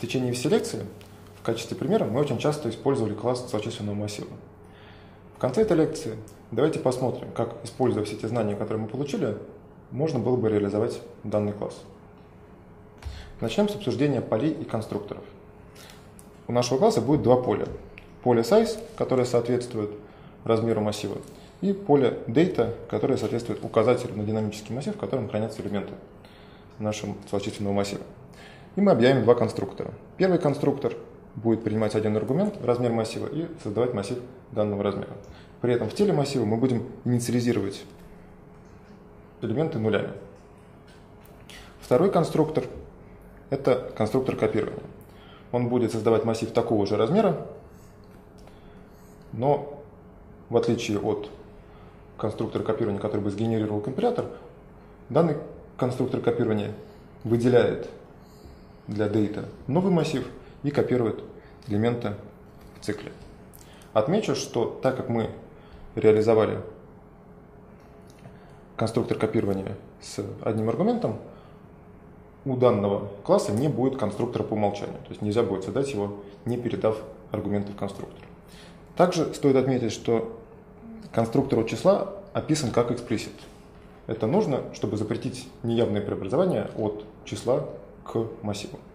течение всей лекции в качестве примера мы очень часто использовали класс целочисленного массива. В конце этой лекции давайте посмотрим, как, используя все те знания, которые мы получили, можно было бы реализовать данный класс. Начнем с обсуждения полей и конструкторов. У нашего класса будет два поля. Поле size, которое соответствует размеру массива, и поле data, которое соответствует указателю на динамический массив, в котором хранятся элементы нашего целочисленного массива. И мы объявим два конструктора. Первый конструктор будет принимать один аргумент, размер массива, и создавать массив данного размера. При этом в теле массива мы будем инициализировать элементы нулями. Второй конструктор – это конструктор копирования. Он будет создавать массив такого же размера, но в отличие от конструктора копирования, который бы сгенерировал компилятор, данный конструктор копирования выделяет для data новый массив и копирует элементы в цикле. Отмечу, что так как мы реализовали конструктор копирования с одним аргументом, у данного класса не будет конструктора по умолчанию. То есть нельзя будет создать его, не передав аргументы в конструктор. Также стоит отметить, что конструктор от числа описан как explicit. Это нужно, чтобы запретить неявное преобразование от числа к массиву.